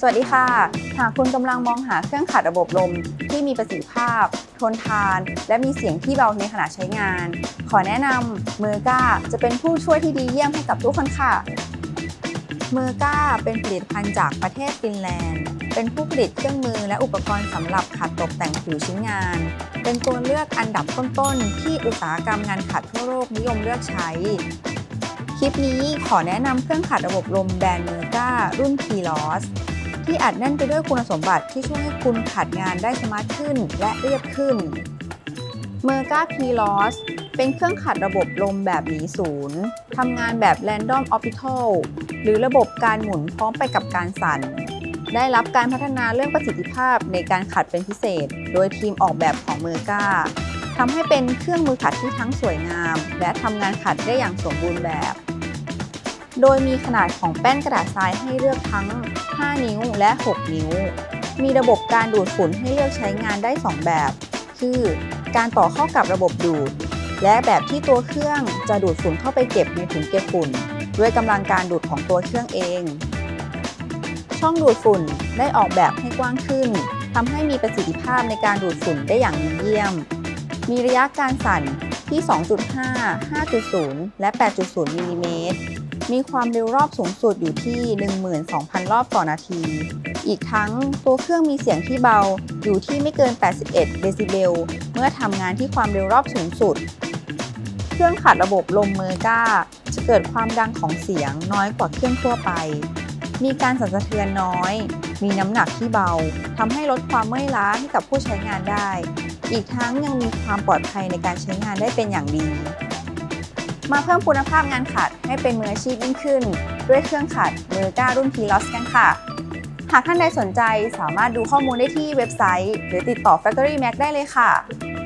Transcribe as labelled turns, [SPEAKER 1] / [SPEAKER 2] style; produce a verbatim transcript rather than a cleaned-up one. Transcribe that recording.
[SPEAKER 1] วัสดีค่ะหากคุณกำลังมองหาเครื่องขัดระบบลมที่มีประสิทธิภาพทนทานและมีเสียงที่เบาในขณะใช้งานขอแนะนำเมอร์ก้าจะเป็นผู้ช่วยที่ดีเยี่ยมให้กับทุกคนค่ะเมอร์ก้าเป็นผลิตภัณฑ์จากประเทศฟินแลนด์เป็นผู้ผลิตเครื่องมือและอุปกรณ์สำหรับขัดตกแต่งผิวชิ้นงานเป็นตัวเลือกอันดับต้นๆที่อุตสาหกรรมงานขัดทั่วโลกนิยมเลือกใช้คลิปนี้ขอแนะนำเครื่องขัดระบบลมแบรนด์เมอร์ก้ารุ่น พี แอล โอ เอส ที่อัดแน่นไปด้วยคุณสมบัติที่ช่วยให้คุณขัดงานได้สมาร์ทขึ้นและเรียบขึ้น เมอร์ก้า พี แอล โอ เอส เป็นเครื่องขัดระบบลมแบบหนีศูนย์ทำงานแบบ Random Orbital หรือระบบการหมุนพร้อมไปกับการสั่นได้รับการพัฒนาเรื่องประสิทธิภาพในการขัดเป็นพิเศษโดยทีมออกแบบของเมอร์ก้าทำให้เป็นเครื่องมือขัดที่ทั้งสวยงามและทำงานขัดได้อย่างสมบูรณ์แบบโดยมีขนาดของแป้นกระดาษทรายให้เลือกทั้งห้านิ้วและหกนิ้วมีระบบการดูดฝุ่นให้เลือกใช้งานได้สองแบบคือการต่อเข้ากับระบบดูดและแบบที่ตัวเครื่องจะดูดฝุ่นเข้าไปเก็บในถุงเก็บฝุ่นด้วยกำลังการดูดของตัวเครื่องเองช่องดูดฝุ่นได้ออกแบบให้กว้างขึ้นทำให้มีประสิทธิภาพในการดูดฝุ่นได้อย่างดีเยี่ยมมีระยะการสั่นที่ สองจุดห้า ห้าจุดศูนย์ และ แปดจุดศูนย์ มิลลิเมตรมีความเร็วรอบสูงสุดอยู่ที่ หนึ่งหมื่นสองพัน รอบต่อนาทีอีกทั้งตัวเครื่องมีเสียงที่เบาอยู่ที่ไม่เกิน แปดสิบเอ็ด เดซิเบลเมื่อทำงานที่ความเร็วรอบสูงสุดเครื่องขัดระบบลมเมอร์ก้าจะเกิดความดังของเสียงน้อยกว่าเครื่องทั่วไปมีการสั่นสะเทือนน้อยมีน้ำหนักที่เบาทำให้ลดความเมื่อยล้าให้กับผู้ใช้งานได้อีกทั้งยังมีความปลอดภัยในการใช้งานได้เป็นอย่างดีมาเพิ่มคุณภาพงานขัดให้เป็นมืออาชีพยิ่งขึ้นด้วยเครื่องขัดเมอร์ก้ารุ่น พี แอล โอ เอส กันค่ะหากท่านใดสนใจสามารถดูข้อมูลได้ที่เว็บไซต์หรือติดต่อ Factory Mac ได้เลยค่ะ